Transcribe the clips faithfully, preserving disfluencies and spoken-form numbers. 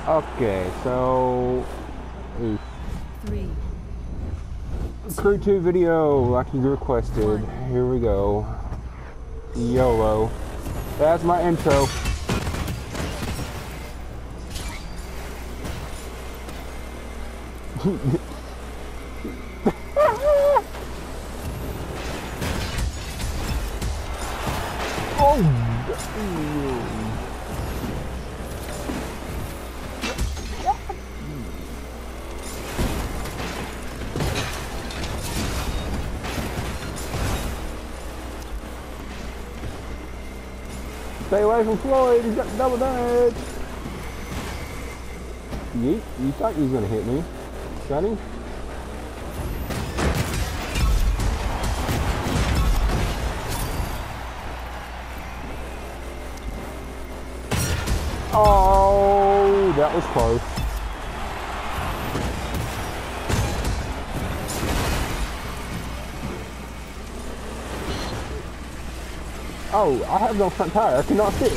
Okay, so oof. Three. Crew two video like you requested. One. Here we go. YOLO. That's my intro. Oh! Stay away from Floyd, he's got double damage! Yeet, you thought you was gonna hit me. Sonny? Oh, that was close. Oh, I have no front tire. I cannot fit.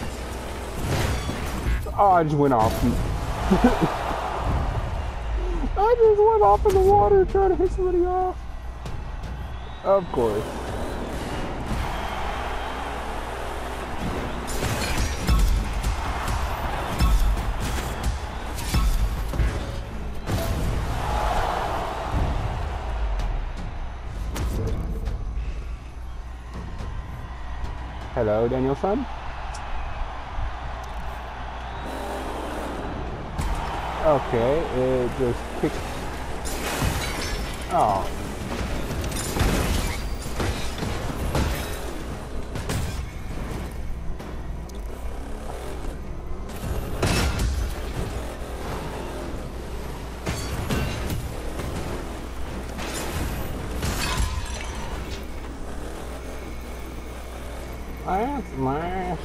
Oh, I just went off. I just went off in the water trying to hit somebody off. Of course. Hello, Daniel-san. Okay, it just kicked. Oh. That's my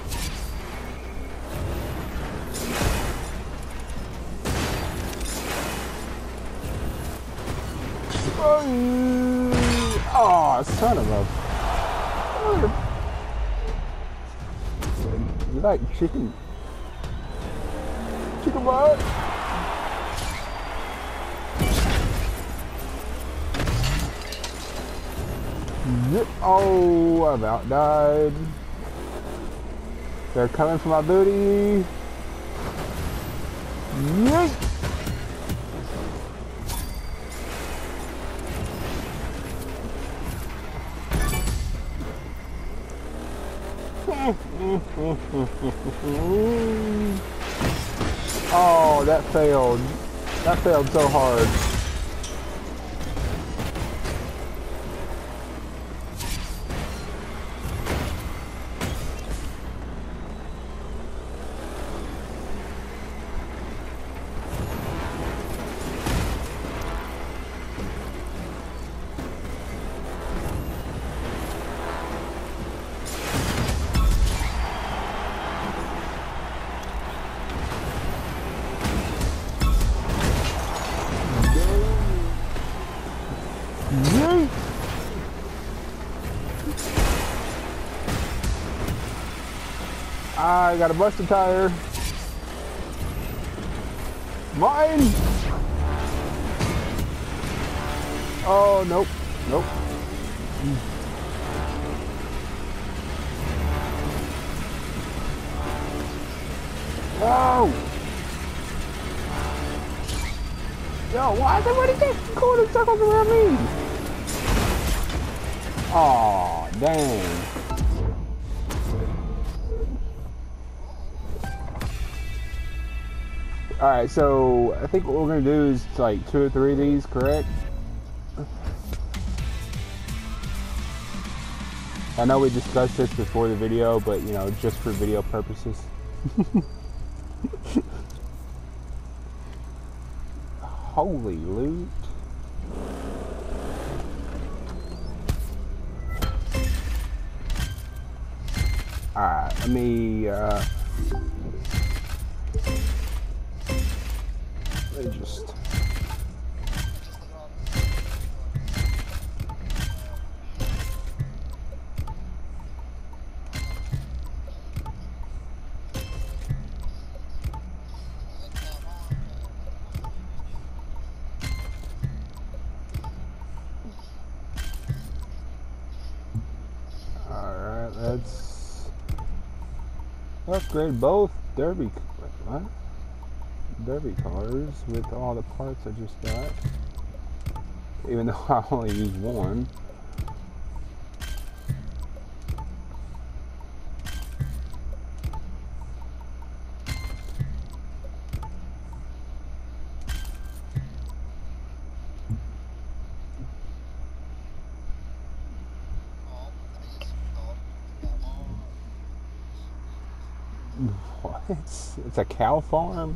oh, son of a... You like chicken? Chicken butt? Oh, I about died. They're coming for my booty. Yeet! Oh, that failed. That failed so hard. I got a busted tire. Mine! Oh, nope. Nope. Whoa! Yo, why is everybody taking quarter circles around me? Aw, dang. Alright, so I think what we're gonna do is like two or three of these, correct? I know we discussed this before the video, but you know, just for video purposes. Holy loot. Alright, let me uh let me just Upgrade both derby, what? Derby cars with all the parts I just got. Even though I only used one. What? It's a cow farm?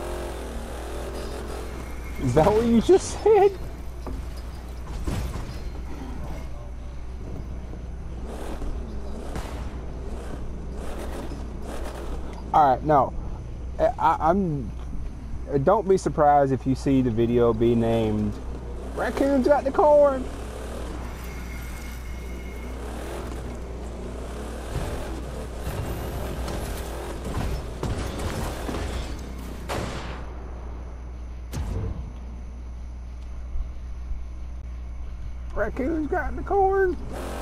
Is that what you just said? Alright, no. I, I'm... Don't be surprised if you see the video be named Raccoons Got the Corn! Raccoons got the corn.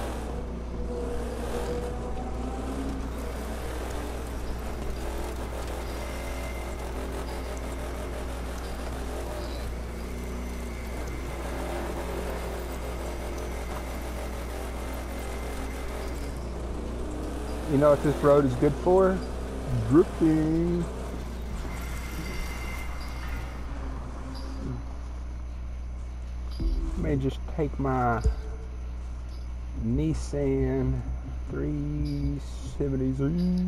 You know what this road is good for? Drifting. May just take my Nissan three seventy Z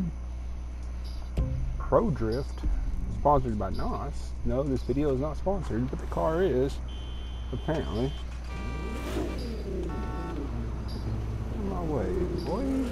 Pro Drift, sponsored by N O S. No, this video is not sponsored, but the car is, apparently. On my way, boy.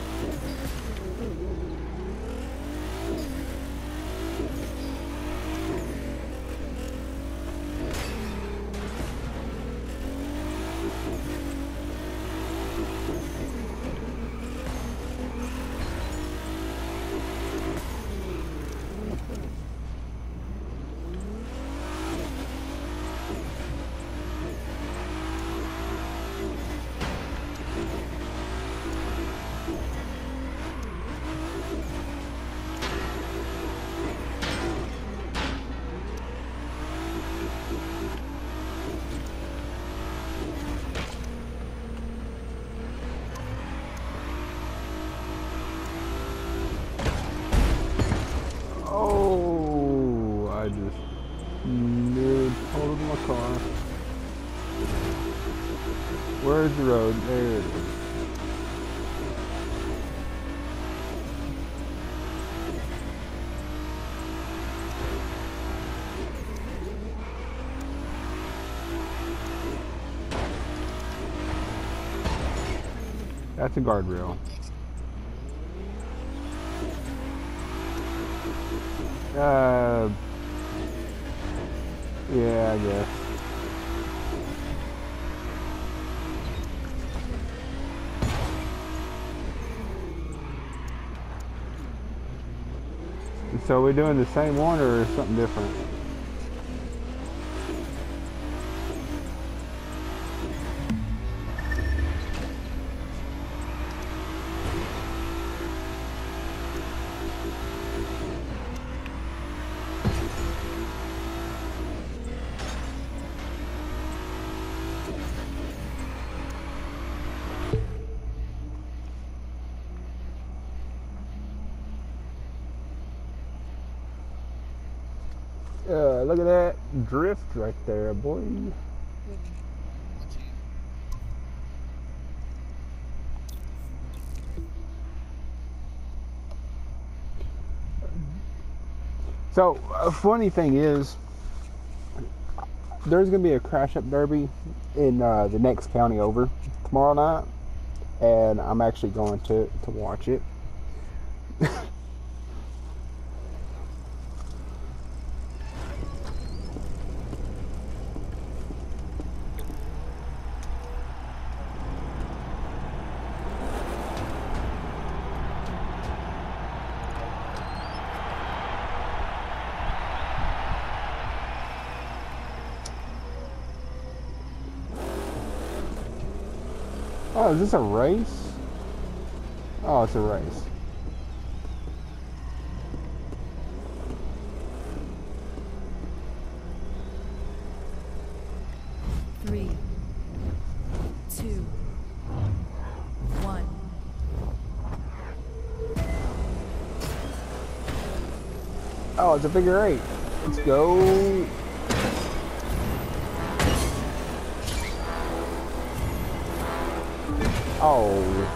Oh, I just nearly totaled my car. Where's the road? There it is. That's a guardrail. Uh, yeah, I guess. So we're doing the same one or something different? Uh, look at that drift right there, boy. So, a funny thing is, there's going to be a crash up derby in uh, the next county over tomorrow night, and I'm actually going to, to watch it. Oh, is this a race? Oh, it's a race. Oh, it's a figure eight. Let's go. Oh.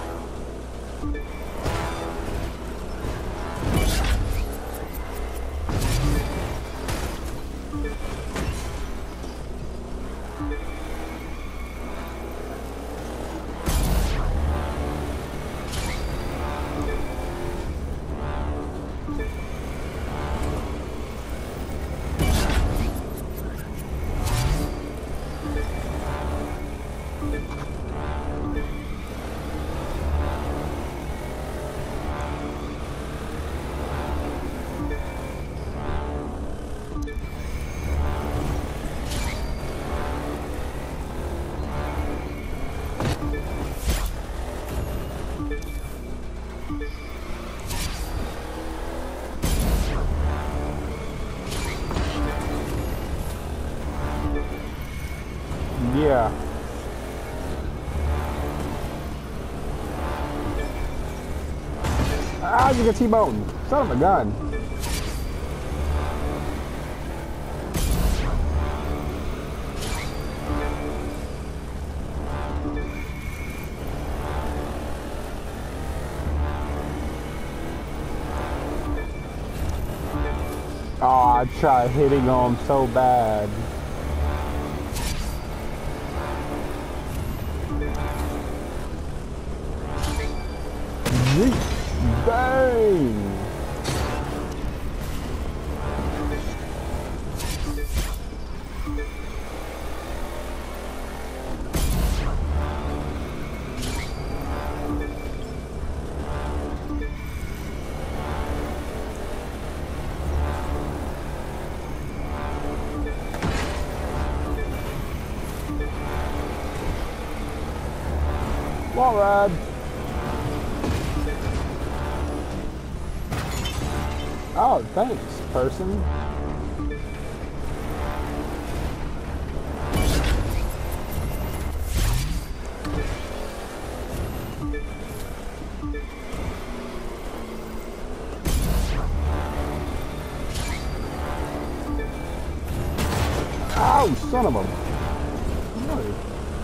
Yeah. Ah, you get T-bone. Son of a gun. Oh, I tried hitting him so bad. Bang! Wall ride. Oh, thanks, person. Oh, son of a... No.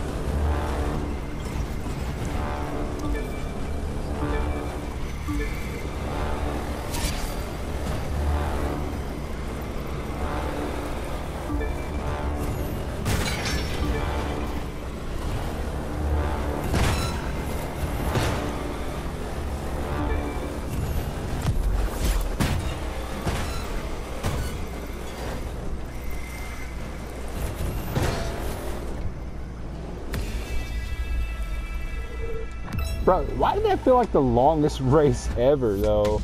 Bro, why did that feel like the longest race ever, though?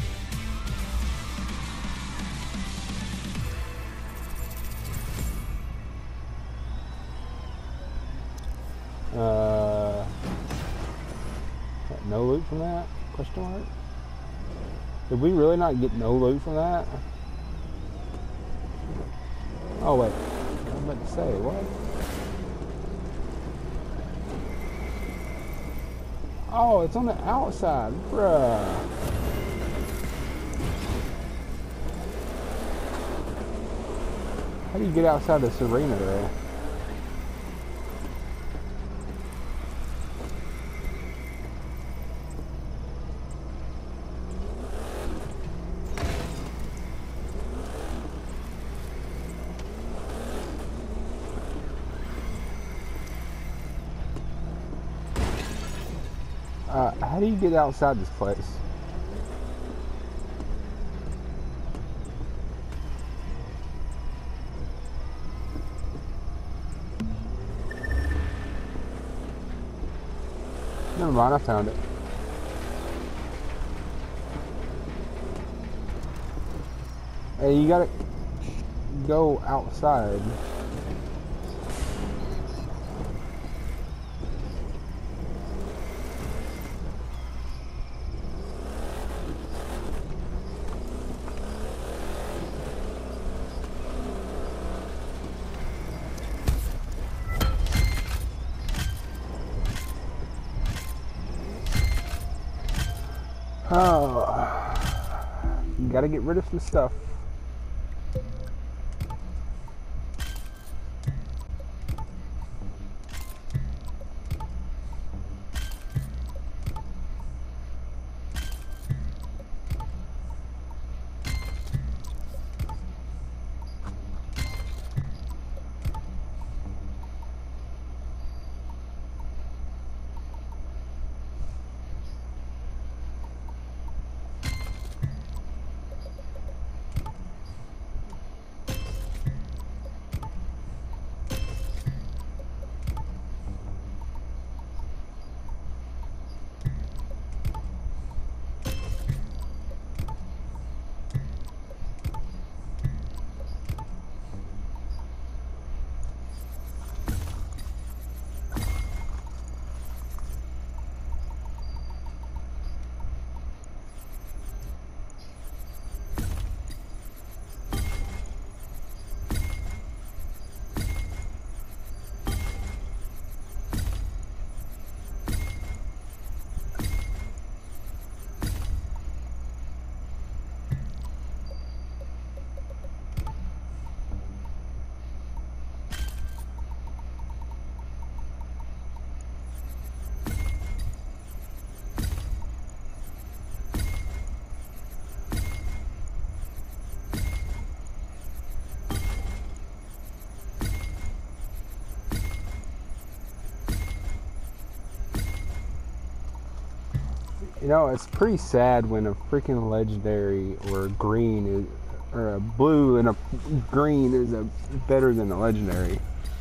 Uh, no loot from that? Question mark? Did we really not get no loot from that? Oh wait, I was about to say, what? Oh, it's on the outside, bruh. How do you get outside this arena there? Uh, how do you get outside this place? Never mind, I found it. Hey, you gotta go outside. Oh, you gotta get rid of some stuff. You know, it's pretty sad when a freaking legendary or a green is, or a blue and a green is a better than a legendary.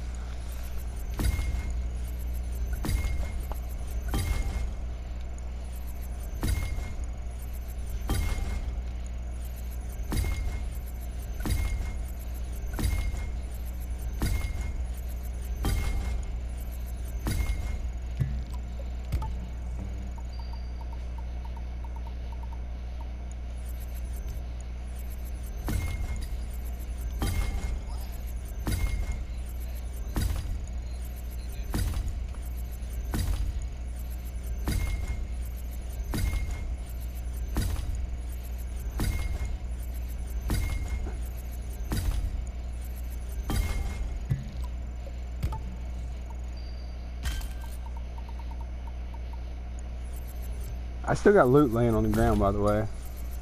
I still got loot laying on the ground, by the way.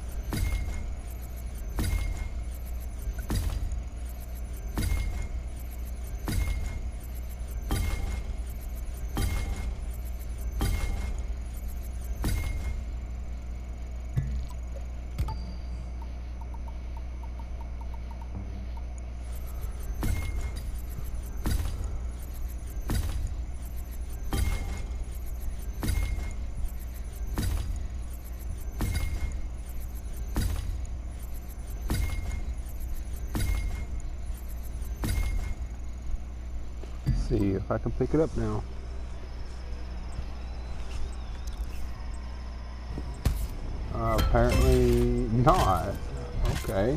See if I can pick it up now. Uh, apparently not. Okay.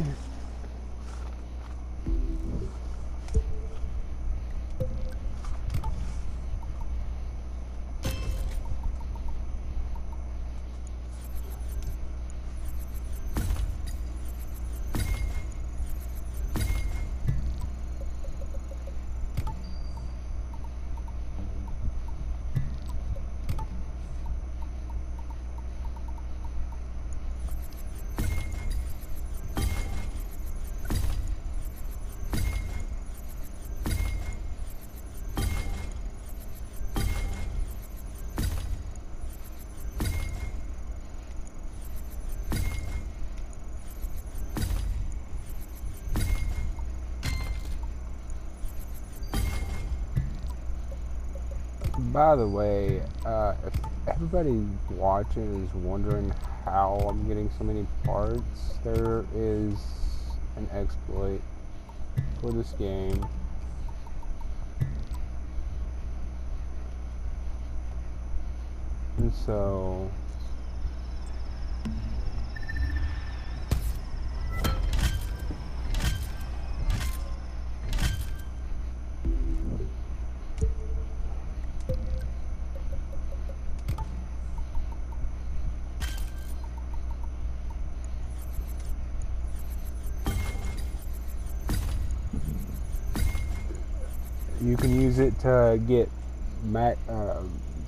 By the way, uh, if everybody watching is wondering how I'm getting so many parts, there is an exploit for this game. And so you can use it to get mac uh,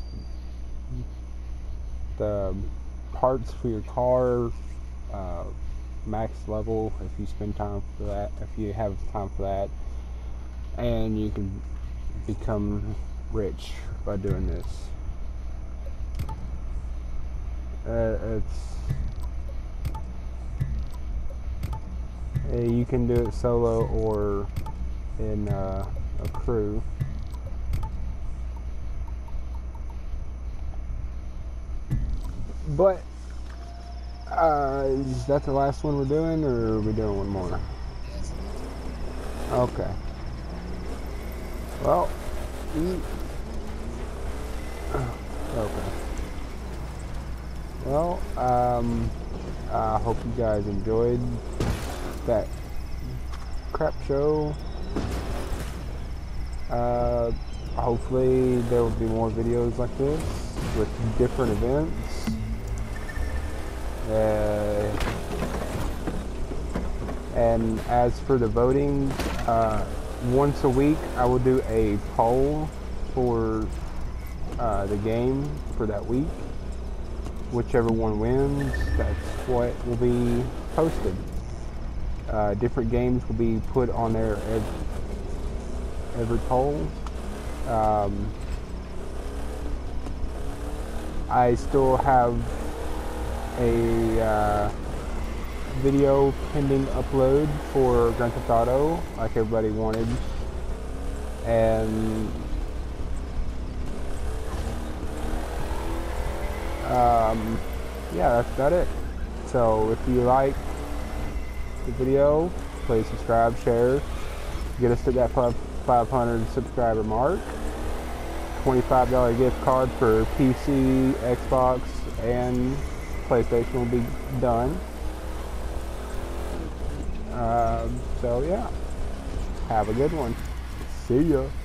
the parts for your car uh, max level if you spend time for that, if you have time for that, and you can become rich by doing this. Uh, it's uh, you can do it solo or in uh, a crew. But uh, is that the last one we're doing, or are we doing one more? Okay. Well, e okay. Well, um, I hope you guys enjoyed that crap show. Uh, hopefully there will be more videos like this with different events. Uh, and as for the voting, uh, once a week I will do a poll for uh, the game for that week. Whichever one wins, that's what will be posted. Uh, different games will be put on there every, every poll. Um, I still have a uh, video pending upload for Grand Theft Auto, like everybody wanted, and um, yeah, that's about it. So if you like the video, please subscribe, share, get us to that five hundred subscriber mark. twenty-five dollar gift card for P C, Xbox, and PlayStation will be done. Um, so yeah, have a good one. See ya.